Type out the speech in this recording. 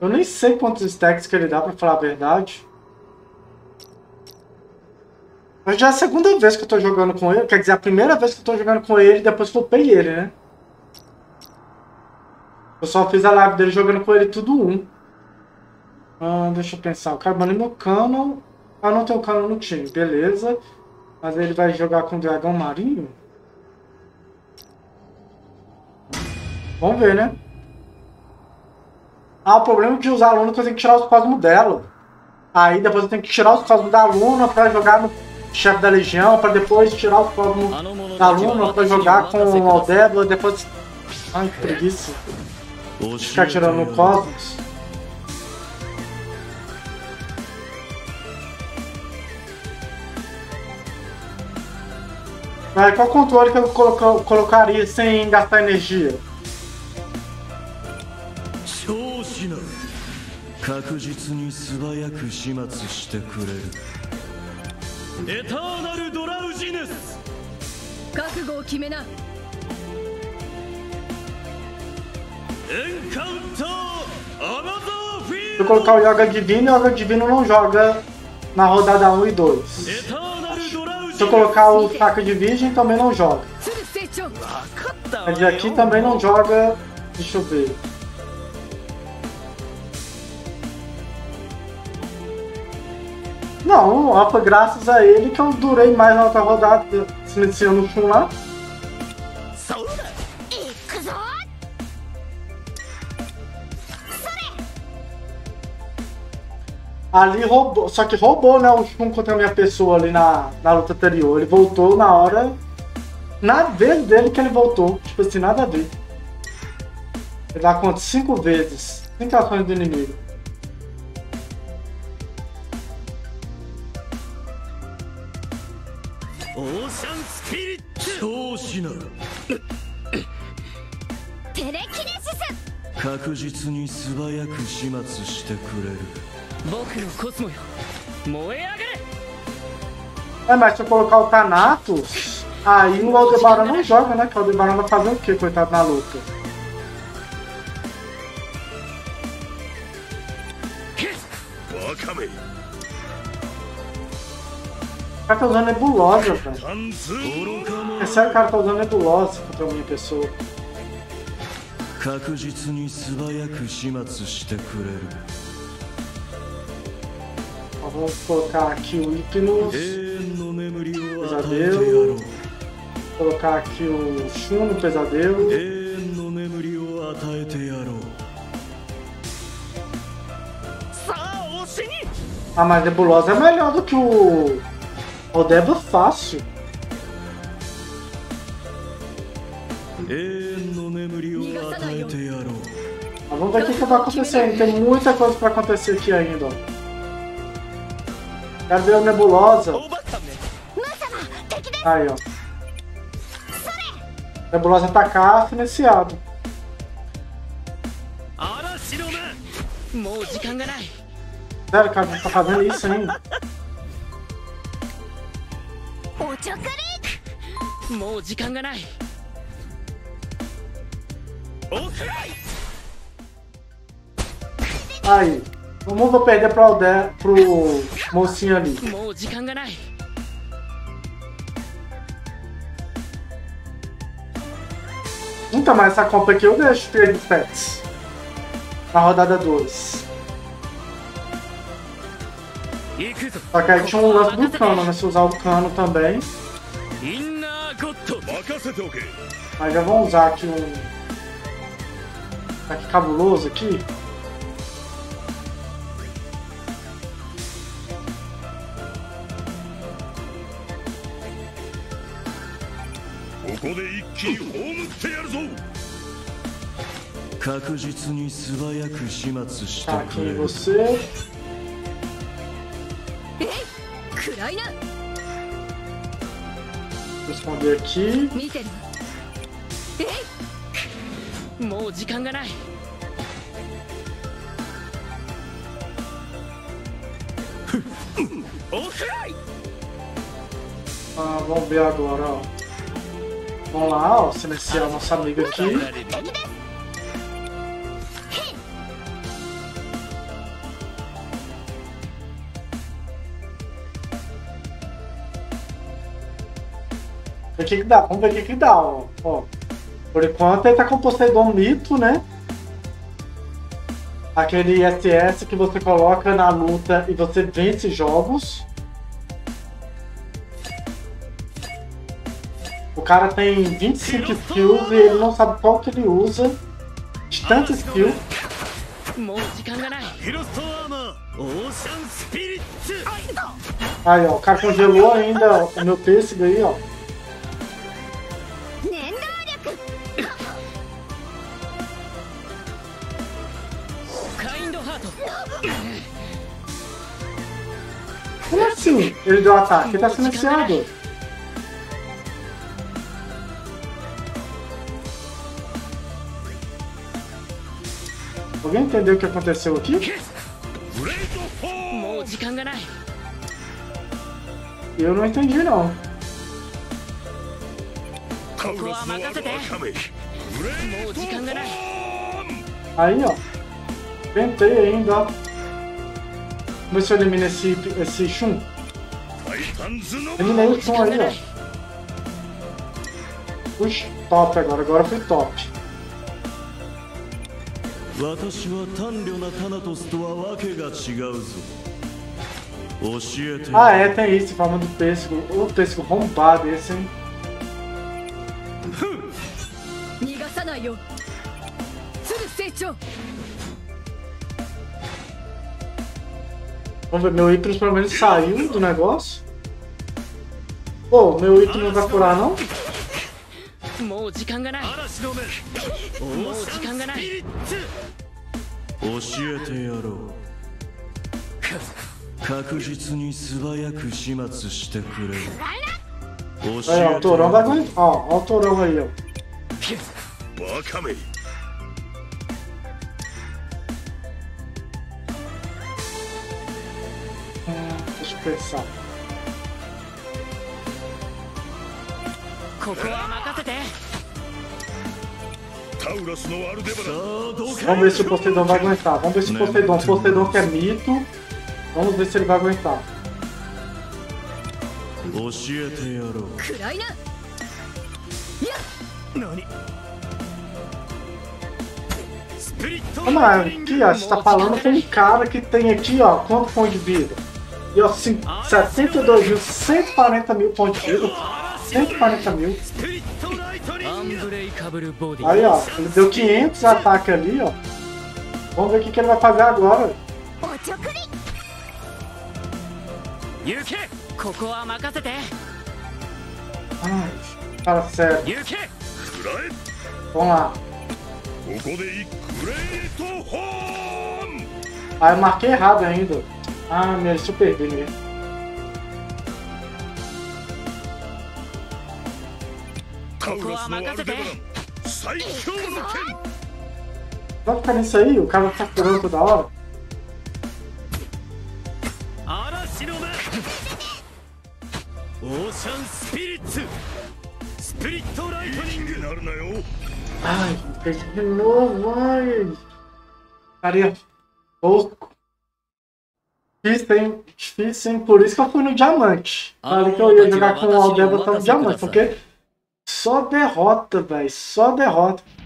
Eu nem sei quantos stacks que ele dá, pra falar a verdade. Mas já é a segunda vez que eu tô jogando com ele. Quer dizer, a primeira vez que eu tô jogando com ele, depois que eu upei ele, né? Eu só fiz a live dele jogando com ele tudo um. Deixa eu pensar. Eu quero banir meu Canon. Ah, não tem o Canon no time. Beleza. Mas ele vai jogar com o Dragão Marinho? Vamos ver, né? O problema de usar a Luna é que eu tenho que tirar os cosmos dela. Aí depois eu tenho que tirar os cosmos da Luna pra jogar no chefe da Legião, pra depois tirar os cosmos da Luna pra jogar com o Aldebla, depois... Ai, que preguiça. Ficar tirando o cosmos. Mas qual controle que eu colocaria sem gastar energia? 確実に素早く始末してくれる。エターナルドラウジネス。 覚悟を決めな。 エンカウンターアナザーフィールド。 Se eu colocar o Yoga Divino não joga na rodada 1 e 2. Se eu colocar o Faca de Virgem também não joga. Mas aqui também não joga. Deixa eu ver. Não, foi graças a ele que eu durei mais na outra rodada, silenciando o Shun lá. Ali roubou, só que roubou, né, o Shun contra a minha pessoa ali na luta anterior. Ele voltou na hora, na vez dele que ele voltou, tipo assim, nada a ver. Ele dá conta 5 vezes, 5 ações do inimigo. Mas se eu colocar o Thanatos, aí o Aldebaran não joga, né? Que o Aldebaran vai fazer o que, coitado, na luta? O cara tá usando nebulosa, velho. É sério, o cara tá usando nebulosa contra a minha pessoa. Vamos colocar aqui o Hypnos, Pesadelo. Vou colocar aqui o Shun no Pesadelo. Ah, mas Nebulosa é melhor do que o Aldebla fácil. Mas vamos ver o que vai acontecer ainda. Tem muita coisa pra acontecer aqui ainda, ó. Quero ver o Nebulosa. Aí, ó. Nebulosa atacar, financiado. Sério, cara, não tá fazendo isso ainda. Aí, vamos vou perder pro mocinho ali. Então, mas essa compra aqui eu deixo 3 pets na rodada 2. Só que aí tinha um lance do cano, né? Se usar o cano também. Mas já vamos usar aqui um. Aqui cabuloso aqui. Tá aqui você. Vou esconder aqui. Vamos ver agora, ó. Vamos lá, ó, silenciar nossa amiga aqui. O que que dá? Vamos ver o que que dá, ó. Por enquanto ele tá com o Poseidon Mito, né? Aquele SS que você coloca na luta e você vence jogos. O cara tem 25 skills e ele não sabe qual que ele usa. De tanta skill. Aí, ó, o cara congelou ainda o meu pêssego aí, ó. Como assim? Ele deu ataque? Ele tá silenciado. Alguém entendeu o que aconteceu aqui? Eu não entendi, não. Aí, ó. Tentei ainda, ó. Vamos ver se eu elimino esse Shun. Eliminei o Shun aí, ó. Puxa, top agora. Agora foi top. Ah, é, tem isso, forma do pêssego. O pêssego rombado esse, hein? Vamos ver, meu Hypnos pelo menos saiu do negócio. Pô, meu Hypnos não vai curar, não? Aí, ó, o Torão vai aguentar. Ó, o Torão aí, ó. Deixa eu pensar. Vamos ver se o Poseidon vai aguentar. Vamos ver se o Poseidon que é mito. Vamos ver se ele vai aguentar. Vamos lá, aqui ó, você tá falando com um cara que tem aqui ó, quanto ponto de vida? E ó, 72.140 mil pontos de vida. 140 mil. Aí ó, ele deu 500 ataques ali ó. Vamos ver o que ele vai fazer agora. Ai, fala sério. Vamos lá. Ah, eu marquei errado ainda. Ah, minha super B mesmo. Vai ficar nisso aí? O cara vai ficar curando toda hora? Ai, perdi de novo, ai. Cara, pouco. Difícil, hein? Por isso que eu fui no diamante. Falei que eu ia jogar com o Aldea botar no diamante, porque só derrota, velho. Só derrota.